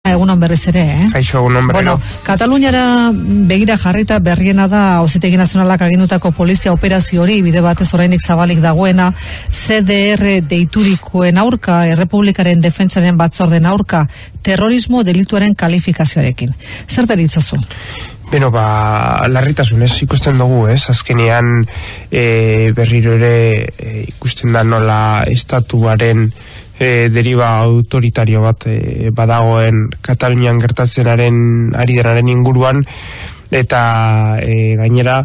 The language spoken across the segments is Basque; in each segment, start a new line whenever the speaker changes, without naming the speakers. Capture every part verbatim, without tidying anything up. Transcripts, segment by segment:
Egunon berriz ere, eh?
Kaixo, egunon berriro.
Bueno, Kataluniara begira jarrita berriena da Auzitegi Nazionalak agindutako polizia operazio hori bide batez oraindik zabalik dagoena C D R deiturikoen aurka, Errepublikaren Defentsaren Batzorden aurka, terrorismo delituaren kalifikazioarekin. Zer deritzozu?
Beno, ba, larritasunez ikusten dugu, ez? Azkenean e, berriro ere e, ikusten da nola estatuaren E, deriba autoritario bat e, badagoen Katalunian gertatzenaren ari denaren inguruan, eta e, gainera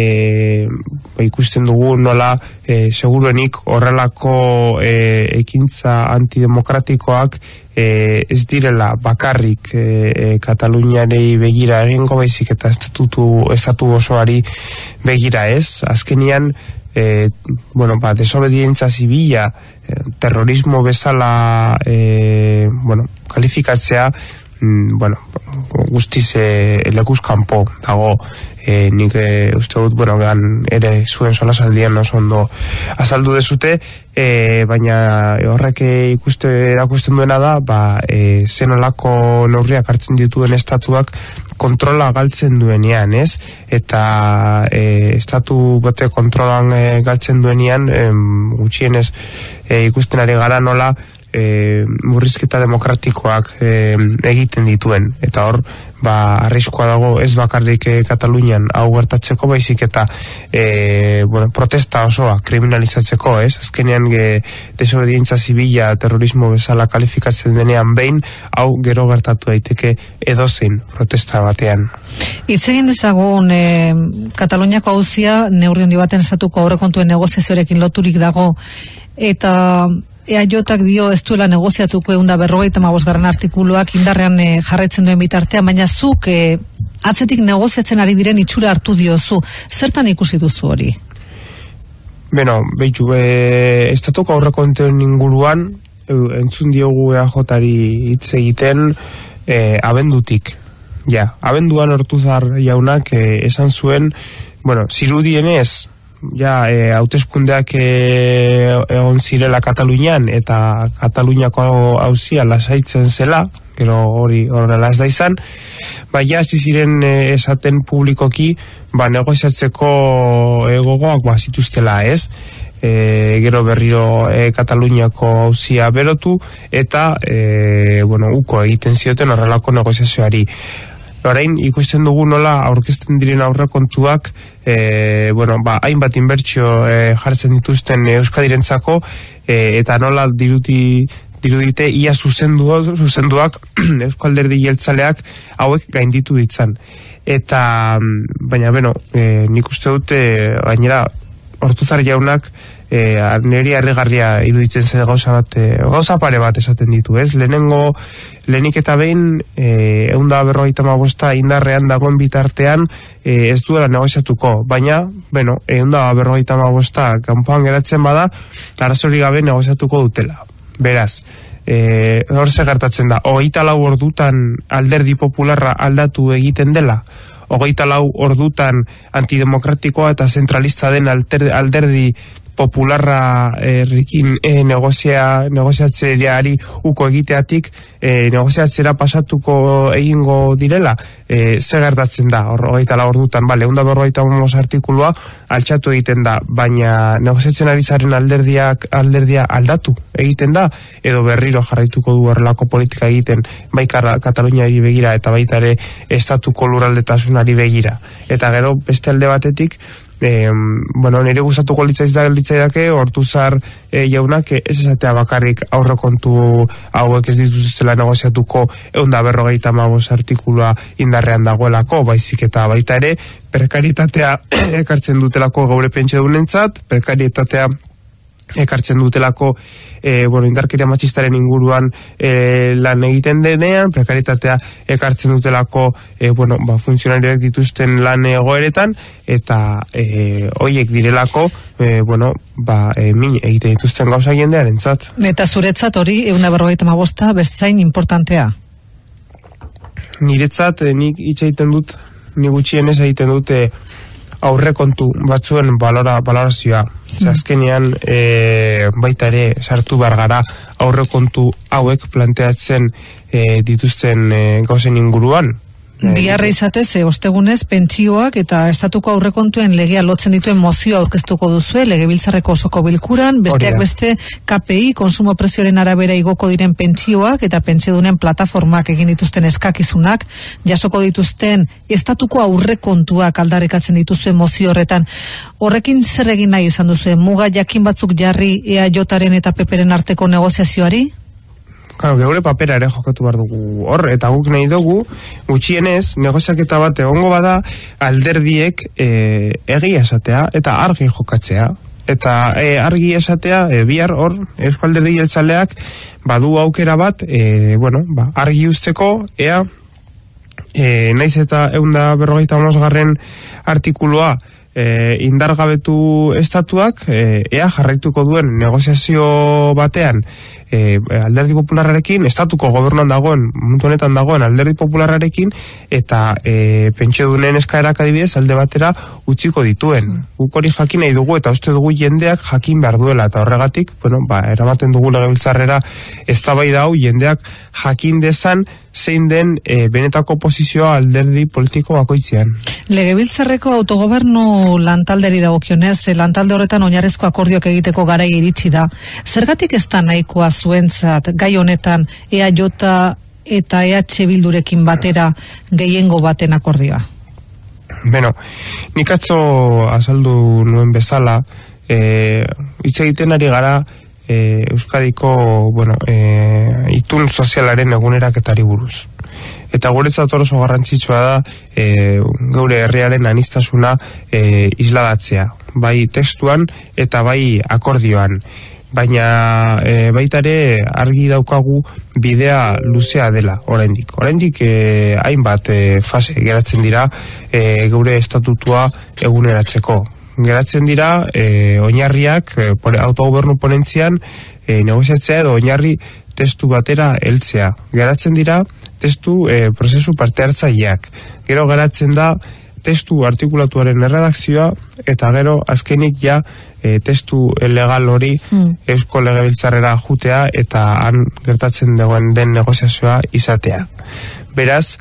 e, ba, ikusten dugu nola e, seguruenik horrelako e, ekintza antidemokratikoak e, ez direla bakarrik e, Kataluniarei begira egingo, baizik eta estatutu, estatu osoari begira, ez? Azkenian E, bueno, ba, desobedientza zibila, e, terrorismo bezala e, bueno, kalifikatzea, mm, bueno, guztiz e, lekuz kanpo dago. E, nik e, uste dut, bueno, gan ere zuen solasaldian oso ondo azaldu dezute, e, baina horrek ikuste erakusten duena da, ba, e, zenolako neurriak hartzen dituen estatuak kontrola galtzen duenean, ez? Eta e, estatu bate kontrolan e, galtzen duenean, e, gutxienez e, ikusten ari gara nola e, murrizketa demokratikoak e, egiten dituen, eta hor ba, arriskoa dago ez bakarrik e, Katalunian hau gertatzeko, baizik eta e, bueno, protesta osoa kriminalizatzeko, ez? Azkenean e, desobedientza zibila terrorismo bezala kalifikatzen denean behin, hau gero gertatu daiteke edozein protesta batean.
Hitz egin dezagun e, Kataluniako auzia neurri handi baten estatuko aurrekontuen negoziazioarekin loturik dago, eta E A J-ak dio ez duela negoziatuko ehun eta berrogeita hamabosgarren artikuluak indarrean e, jarraitzen duen bitartean, baina zuk e, atzetik negoziatzen ari diren itxura hartu diozu. Zertan ikusi duzu hori?
Beno, behitu, e, estatuko aurrekontuen inguruan e, entzun diogu E A J-ari hitz egiten e, abendutik. Ja, abenduan Ortuzar jaunak e, esan zuen, bueno, zirudienez, ja, e, hauteskundeak e, egon zirela Katalunian, eta Kataluniako auzia lasaitzen zela, gero hori horrela ez da izan, ba, ja, ziren e, esaten publikoki, ba, negoziatzeko e, gogoak ba, zituztela, ez? E, gero berriro e, Kataluniako auzia berotu, eta, e, bueno, uko egiten zioten horrelako negoziazioari. Orain ikusten dugu nola aurkezten diren aurrekontuak e, bueno, ba, hainbat inbertsio e, jartzen dituzten Euskadirentzako, e, eta nola diruti, dirudite ia zuzendu, zuzenduak Eusko Alderdi Jeltzaleak hauek gainditu ditzan. Eta, baina, beno, e, nik uste dute gainera Ortuzar jaunak E, neri harrigarria iruditzen zen gauza bat, e, gauza pare bat esaten ditu, ez? Lehenengo, lehenik eta behin e, ehun eta berrogeita hamabosta indarrean dagoen bitartean e, ez duela negoziatuko, baina, bueno, ehun eta berrogeita hamabosta kanpoan geratzen bada, arazori gabe negoziatuko dutela. Beraz, e, hor ze gertatzen da, hogeita lau ordutan alderdi popularra aldatu egiten dela, hogeita lau ordutan antidemokratikoa eta zentralista den alter, alderdi popularra errikin e, negozia, negoziatzeari uko egiteatik e, negoziatzera pasatuko egingo direla, e, zer gertatzen da hogeita lau ordutan, bale, ehun eta berrogeita hamabost artikulua altxatu egiten da, baina negoziatzen ari zaren alderdiak alderdia aldatu egiten da, edo berriro jarraituko du horrelako politika egiten bai Kataluniari begira eta baita ere estatuko lurraldetasunari begira, eta gero beste alde batetik E, bueno, nire gustatuko litzaidake Ortuzar e, jaunak ez esatea bakarrik aurrekontu hauek ez dituztela negoziatuko ehun eta berrogeita hamabost artikulua indarrean dagoelako, baizik eta baita ere prekaritatea ekartzen dutelako gaure pentsiodunentzat, prekaritatea ekartzen dutelako e, bueno, indarkeria matxistaren inguruan e, lan egiten denean, prekaritatea ekartzen dutelako e, bueno, ba, funtzionariak dituzten lan egoeretan, eta e, hoiek direlako e, bueno, ba, e, min egiten dituzten gauza jendearen zat.
Eta zuretzat hori ehun eta berrogeita hamabosta bestzain importantea?
Niretzat, e, nik hitz egiten dut, ni gutxienez egiten dute aurrekontu batzuen balora, balorazioa. Mm. Azkenean e, baita ere sartu behar gara aurrekontu hauek planteatzen e, dituzten e, gauzen inguruan.
Biharra izatez, e, ostegunez, pentsioak eta estatuko aurrekontuen legea lotzen dituen mozioa aurkeztuko duzue, legebiltzarreko osoko bilkuran, besteak beste K P I, konsumo prezioaren arabera igoko diren pentsioak eta pentsiodunen plataformak egin dituzten eskakizunak, jasoko dituzten estatuko aurrekontuak aldarrikatzen dituzuen mozio horretan. Horrekin zer egin nahi izan duzue, muga jakin batzuk jarri E A Jaren eta P Pren arteko negoziazioari?
Claro, geure papera ere jokatu behar dugu hor, eta guk nahi dugu, gutxienez, negoziaketa bat egongo bada alderdiek e, egia esatea eta argi jokatzea. Eta e, argi esatea, e, bihar hor, Eusko Alderdi Jeltzaleak badu aukera bat, e, bueno, ba, argi usteko, ea, e, naiz eta eunda berrogeita hamabosgarren artikulua E, indargabetu estatuak e, ea jarraituko duen negoziazio batean e, Alderdi Popularrarekin, estatuko gobernuan dagoen, momentu honetan dagoen Alderdi Popularrarekin, eta e, pentsiodunen eskaerak adibidez alde batera utziko dituen. Guk hori jakin nahi dugu eta uste dugu jendeak jakin behar duela, eta horregatik, bueno, ba, eramaten dugu legebiltzarrera eztabaida hau jendeak jakin dezan zein den e, benetako posizioa alderdi politiko bakoitzean.
Legebiltzarreko autogobernu lantalderi dagokionez, lantalde horretan oinarrizko akordioak egiteko garai iritsi da. Zergatik ez da nahikoa zuentzat gai honetan E A J eta E H Bildurekin batera gehiengo baten akordioa?
Beno, nik atzo azaldu nuen bezala, e, hitz egiten ari gara E, Euskadiko, bueno, e, itun sozialaren eguneraketari buruz. Eta guretzat oso garrantzitsua da e, geure herriaren anistasuna e, isladatzea, bai testuan eta bai akordioan. Baina e, baita ere argi daukagu bidea luzea dela oraindik. Oraindik e, hainbat e, fase geratzen dira e, geure estatutua eguneratzeko. Geratzen dira e, oinarriak e, autogobernu ponentzian e, negoziatzea edo oinarri testu batera heltzea. Geratzen dira testu e, prozesu parte hartzaileak. Gero geratzen da testu artikulatuaren erredakzioa eta gero azkenik ja e, testu legal hori hmm. Eusko Legebiltzarrera jutea eta han gertatzen dagoen den negoziazioa izatea. Beraz,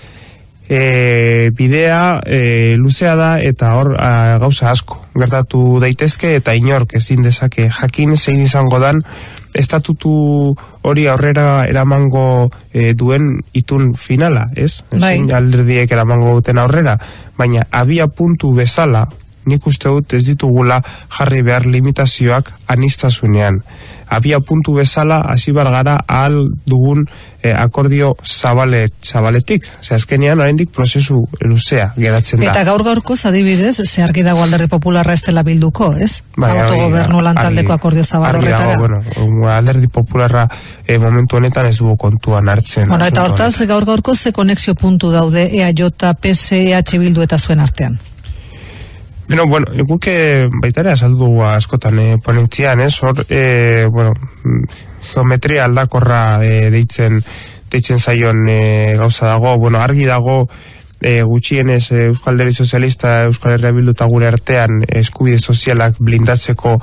E, bidea e, luzea da eta hor a, gauza asko gertatu daitezke eta inork ezin dezake jakin zein izango dan estatutu hori aurrera eramango e, duen itun finala, ez? Ezin alderdiek eramango duten aurrera, baina abia puntu bezala nik uste dut ez ditugula jarri behar limitazioak anistasunean. Abia puntu bezala hasi bar gara ahal dugun eh, akordio zabale, zabaletik. Ze azkenean oraindik prozesu luzea geratzen da.
Eta gaur gaurkoz adibidez, ze argi dago Alderdi Popularra ez dela bilduko, ez? Bai, autogobernu lantaldeko akordio zabal horretara.
Bueno, Alderdi Popularra eh, momentu honetan ez dugu kontuan hartzen.
Bueno, eta hortaz gaur gaurkoz ze konexio puntu daude E A J, P S, E H Bildu eta zuen artean?
Bueno, bueno, ikuke baita ere azaldu askotan eh, ponentzian, ez? Hor, eh, bueno, geometria aldakorra eh, deitzen, deitzen zaion eh, gauza dago, bueno, argi dago eh, gutxienez eh, Euskal Alderdi Sozialista, Euskal Herria Bildu eta gure artean eh, eskubide sozialak blindatzeko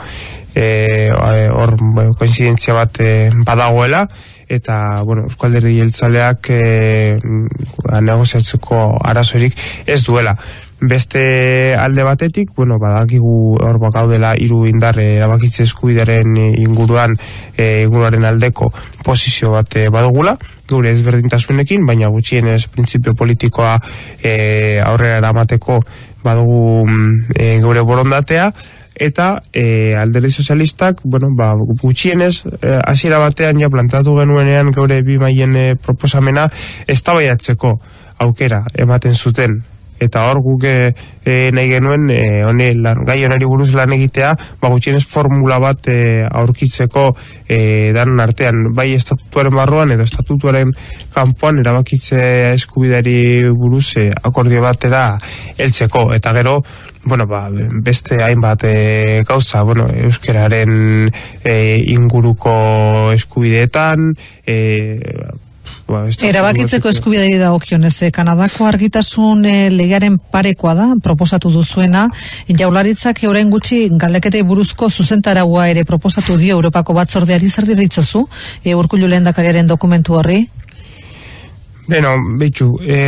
eh, hor eh, koinzidentzia bat eh, badagoela, eta, bueno, Euskal Alderdi Jeltzaleak eh, negoziatzeko arazorik ez duela. Beste alde batetik, bueno, badakigu hor bakaudela hiru indar erabakitze eskubidearen inguruan e, inguruaren aldeko posizio bat badugula, geure ezberdintasunekin, baina gutxienez printzipio politikoa e, aurrera eramateko badugu e, geure borondatea, eta e, Alderdi Sozialistak, bueno, ba, gutxienez hasiera e, batean ja plantatu genuenean geure bi maien e, proposamena eztabaidatzeko aukera ematen zuten. Eta hor guk e, nahi genuen e, hone, lan, gai honari buruz lan egitea, ba, gutxienez formula bat e, aurkitzeko e, dan artean, bai estatutuaren barruan edo estatutuaren kanpoan erabakitze eskubidari buruz e, akordio batera heltzeko. Eta gero, bueno, ba, beste hainbat e, gauza, bueno, euskararen e, inguruko eskubideetan, e, ba,
erabakitzeko eskubideari dagokionez, Kanadako argitasun e, legearen parekoa da, proposatu duzuena, Jaurlaritzak orain gutxi galdeketei buruzko zuzentaragua ere proposatu dio Europako batzordeari, zer diritzozu, e, Urkullu lehendakariaren dokumentu horri?
Beno, betxu,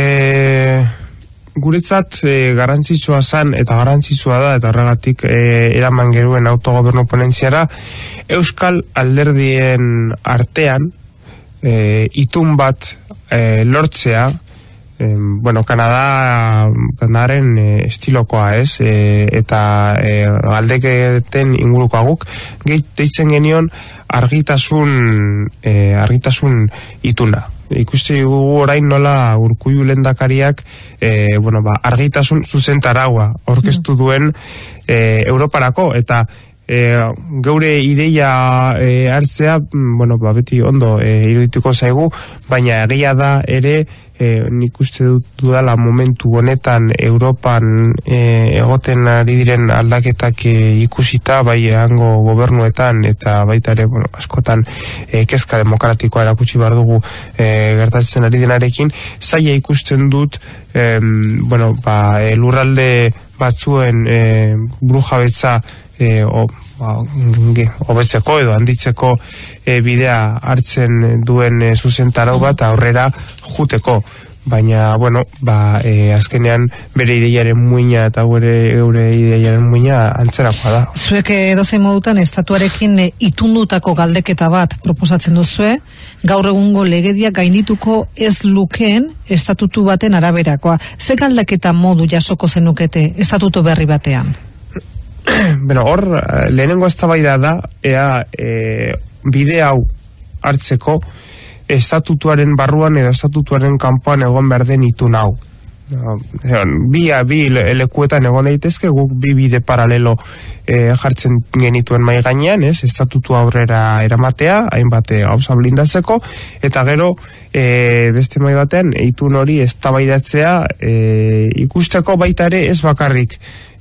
e, guretzat e, garrantzitsua zan eta garrantzitsua da, eta horregatik e, eraman geruen autogobernu ponentziara, Euskal alderdien artean e, itun bat e, lortzea, e, bueno, Kanada, Kanadaren e, estilokoa ez, e, eta e, galdeketen ingurukoa guk, deitzen genion argitasun, e, argitasun ituna. Ikusti dugu orain nola Urkullu lehendakariak e, bueno, ba, argitasun zuzentaragua orkestu duen e, Europarako, eta e, geure ideia e, hartzea, bueno, ba, beti ondo e, irudituko zaigu, baina egia da ere e, nik uste dut dudala momentu honetan Europan e, egoten ari diren aldaketak e, ikusita, bai hango gobernuetan eta baita ere, bueno, askotan e, kezka demokratikoa erakutsi behar dugu e, gertatzen ari denarekin, zaila ikusten dut e, bueno, ba, e, lurralde batzuen e, burujabetza e, o, ba, hobetzeko edo handitzeko e, bidea hartzen duen e, zuzentarau bat aurrera juteko, baina bueno, ba, e, azkenean bere ideiaren muina eta gure eure ideiaren muina antzerakoa da.
Zuek edozein modutan estatuarekin e, itundutako galdeketa bat proposatzen duzue, gaur egungo legedia gaindituko ez lukeen estatutu baten araberakoa. Ze galdeketa modu jasoko zenukete estatutu berri batean?
Bueno, hor, lehenengo eztabaida da, ea e, bide hau hartzeko estatutuaren barruan edo estatutuaren kanpoan egon behar den itun hau. Bi, bi lekuetan egon daitezke, guk bi bide paralelo e, jartzen genituen mai gainean, ez, estatutu aurrera eramatea, hainbat gauza blindatzeko, eta gero e, beste mai batean itun hori eztabaidatzea e, ikusteko baita ere ez bakarrik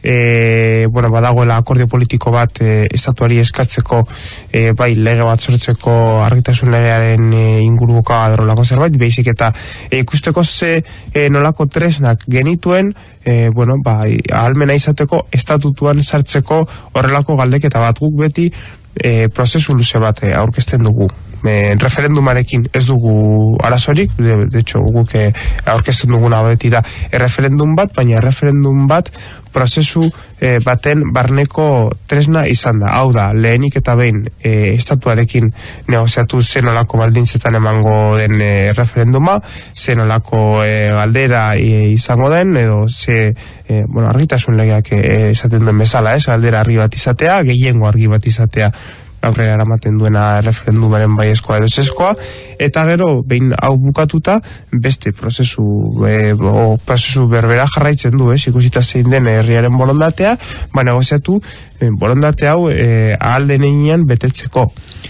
E, bueno, badagoela akordio politiko bat e, estatuari eskatzeko e, bai lege bat sortzeko argitasun legearen e, inguruko adrolako zerbait, baizik eta e, ikusteko ze e, nolako tresnak genituen e, bueno, bai, ahalmena izateko estatutuan sartzeko horrelako galdeketa bat, guk beti e, prozesu luze bat e, aurkezten dugu. E, referendumarekin ez dugu arazorik, de, de hecho guk e, aurkezten duguna beti da e, referendum bat, baina referendum bat prozesu e, baten barneko tresna izan da. Hau da, lehenik eta behin e, estatuarekin negoziatu zenolako baldintzetan emango den e, referenduma, zenolako e, galdera e, izango den, edo ze, e, bueno, argitasun legeak e, esaten duen bezala, ez, galdera argi bat izatea, gehiengo argi bat izatea, aurrera eramaten duena referendumaren baiezkoa edo ezezkoa, eta gero behin hau bukatuta beste prozesu e, o prozesu berbera jarraitzen du, ez, ikusita zein den herriaren borondatea, ba negoziatu e, borondate hau e, ahal denean betetzeko.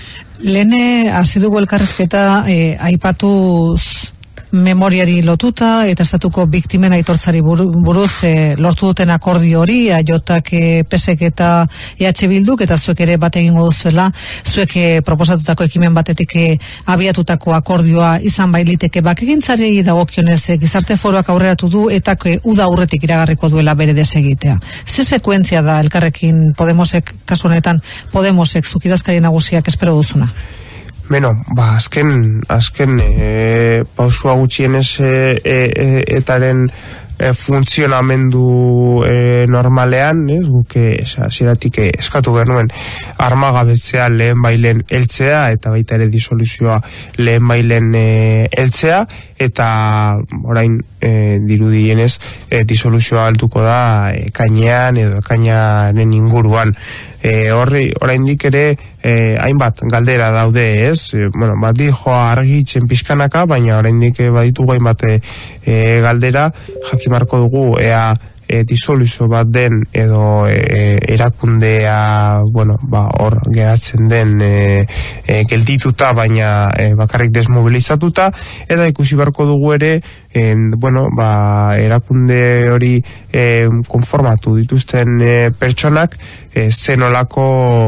Lehene hasi dugu elkarrizketa e, aipatuz memoriari lotuta eta estatuko biktimen aitortzari buruz e, lortu duten akordio hori, aiotak e, pesek eta E H Bilduk, eta zuek ere bat egingo duzuela, zuek e, proposatutako ekimen batetik e, abiatutako akordioa izan bailiteke bakegintzari dagokionez e, gizarte foroak aurreratu du eta e, uda aurretik iragarriko duela bere desegitea. Ze sekuentzia da elkarrekin Podemosek, kasu honetan Podemosek zukidazkari nagusiak espero duzuna?
Beno, ba, azken, azken e, pausua gutxienez e, e, etaren e, funtzionamendu e, normalean, ez, guk ziratik e, eskatu genuen armagabetzea lehen bailen eltzea, eta baita ere disoluzioa lehen bailen e, eltzea, eta orain e, dirudienez e, disoluzioa altuko da e, kainean edo kainaren inguruan. E, horri, oraindik ere e, hainbat galdera daude, ez? E, bueno, bat dijoa argitzen pizkanaka, baina oraindik baditugu hainbat e, e, galdera, jakimarko dugu ea e, disoluzio bat den edo e, erakundea, bueno, ba, hor geratzen den e, e, geldituta, baina e, bakarrik desmobilizatuta, eta ikusi beharko dugu ere en, bueno, ba, erakunde hori e, konformatu dituzten e, pertsonak e, zenolako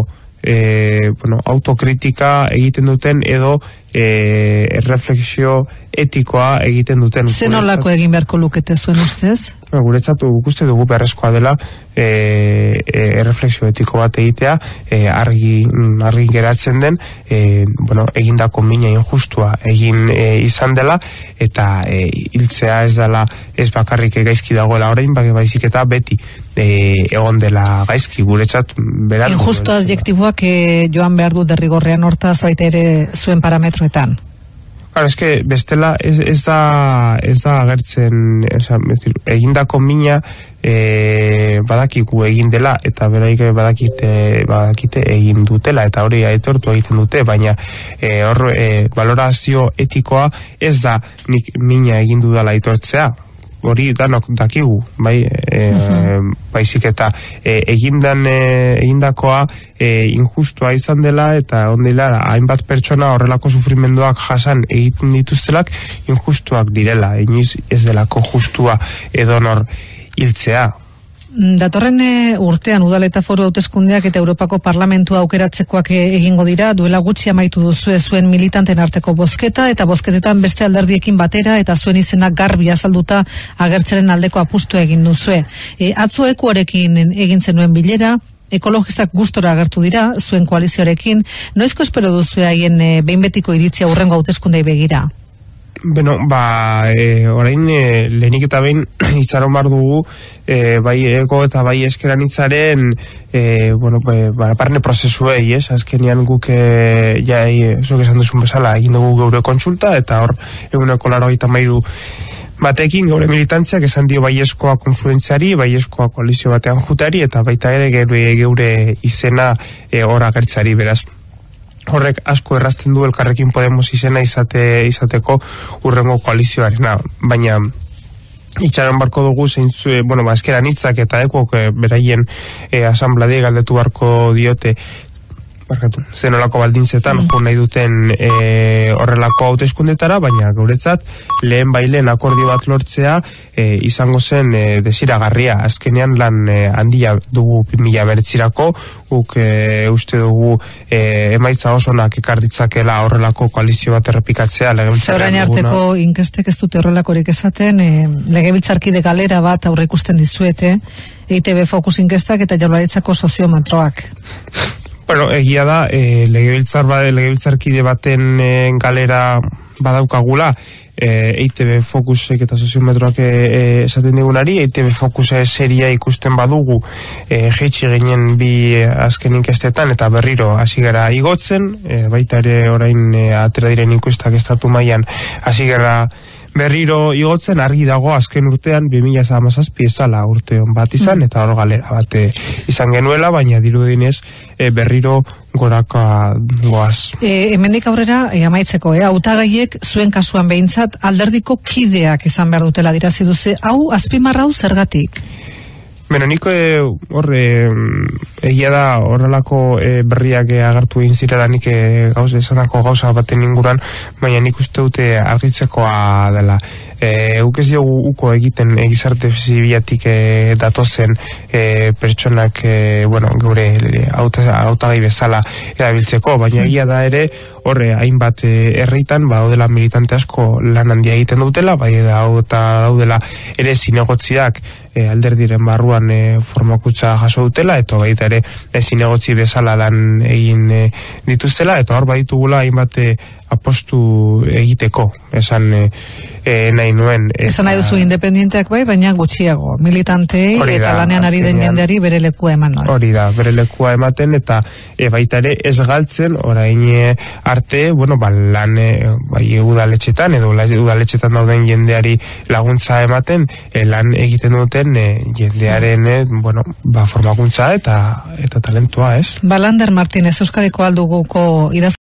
e, bueno, autokritika egiten duten edo e, refleksio etikoa egiten duten.
Zen olako egin beharko lukete zuen ustez?
Guretzat uste dugu beharrezkoa dela e, e, refleksio etiko bat egitea, e, argi, argi geratzen den e, bueno, egindako mina injustua egin e, izan dela, eta e, hiltzea ez dela ez bakarrik gaizki dagoela orain, baizik eta beti e, egon dela gaizki guretzat beran.
Injusto adjektiboak e, joan behar du derrigorrean hortaz baita ere zuen parametroetan.
Claro, eske bestela ez, ez da ez da agertzen, osea, egindako mina e, badakigu egin dela eta beraik badakite badakite egin dutela eta hori aitortu egiten dute, baina e, hor e, valorazio etikoa ez da nik mina egin dudala aitortzea. Hori danok dakigu, bai, e, uh-huh. baizik eta e, egindan e, egindakoa e, injustua izan dela eta ondila hainbat pertsona horrelako sufrimenduak jasan egiten dituztelak injustuak direla, inoiz ez delako justua edonor hiltzea.
Datorren urtean udal eta foru hauteskundeak eta Europako Parlamentua aukeratzekoak egingo dira, duela gutxi amaitu duzu zuen militanten arteko bozketa eta bozketetan beste alderdiekin batera eta zuen izenak garbi azalduta agertzeren aldeko apustu egin duzue. E, atzo ekuarekin egin zenuen bilera, ekologistak gustora agertu dira zuen koalizioarekin, noizko espero duzue haien e, behin betiko iritzia hurrengo hauteskundei begira?
Beno, ba, e, orain e, lehenik eta behin itxaron bar dugu e, bai ego eta bai eskeran itzaren e, bueno, ba, barne prozesuei, ez? Azkenian guk e, ja, e, zuk esan duzun bezala egin dugu geure kontsulta eta hor eguneko laro eta mairu batekin geure militantziak esan dio baiezkoa konfluentziari, baiezkoa koalizio batean jutari eta baita ere geure, geure izena e, hor agertzari, beraz. Horrek asko errazten du Elkarrekin Podemos izena izate, izateko urrengo koalizioarena, baina itxaron barko dugu zeintzu, e, bueno, bazkeran hitzak eta ekok e, beraien e, asanbladi galdetu barko diote barkatu, zenolako baldintzetan jo nahi duten e, horrelako hauteskundetara, baina guretzat lehen bailen akordio bat lortzea e, izango zen e, desiragarria. Azkenean lan e, handia dugu mila beretzirako, guk e, uste dugu e, emaitza oso onak ekar ditzakela horrelako koalizio bat errepikatzea.
Zerain arteko inkestek ez dute horrelakorik esaten, e, legebiltzarkide galera bat aurre ikusten dizuete, E I Te Be Focus inkestak eta Jaurlaritzako soziometroak.
Bueno, egia da, e, legebiltzar bade, legebiltzarkide baten e, galera badaukagula, e, E I Te Be Focusek eta soziometroak e, esaten digunari, E I Te Be Focus seria ikusten badugu, e, jeitsi ginen bi e, azken inkestetan eta berriro hasi gara igotzen, e, baita ere orain e, atera diren ikustak estatu mailan hasi gara berriro igotzen, argi dago azken urtean bi mila hamazazpi ezala urte on bat izan, eta hor galera bat izan genuela, baina dirudinez e, berriro goraka goaz.
E, hemendik aurrera, e, amaitzeko, e, hautagaiek zuen kasuan behintzat alderdiko kideak izan behar dutela dirazi duze, hau azpimarra hau zergatik?
Beno, niko e, horre egia da horrelako e, berriak e, agertu egin zirela nik e, gauza, esanako gauza baten inguran, baina nik uste dute argitzekoa dela. E, Euk ez diogu uko egiten e, gizarte zibiatik e, datozen e, pertsonak e, bueno, geure hautagai bezala erabiltzeko, baina egia da ere horre hainbat e, herritan badaudela militante asko lan handia egiten dutela, bai da daudela ere zinegotziak e, alderdiren barruan e, formakutza jaso dutela, eta baita ere e, zinegotzi bezala lan egin e, dituztela, eta hor baitugula hainbat e, apostu egiteko, esan e, e, nahi nuen. Eta,
esan nahi duzu independienteak bai, baina gutxiago, militantei eta lanean ari den jendeari bere lekua eman.
Hori da, bere lekua ematen, eta e, baita ere ez galtzen, orain e, arte, bueno, ba, lan e, bai, udaletxetan, edo udaletxetan dauden jendeari laguntza ematen, e, lan egiten duten e, jendearen, e, bueno, ba, formakuntza eta eta talentua, ez?
Balander Martínez, Euskadiko Alduguko idaz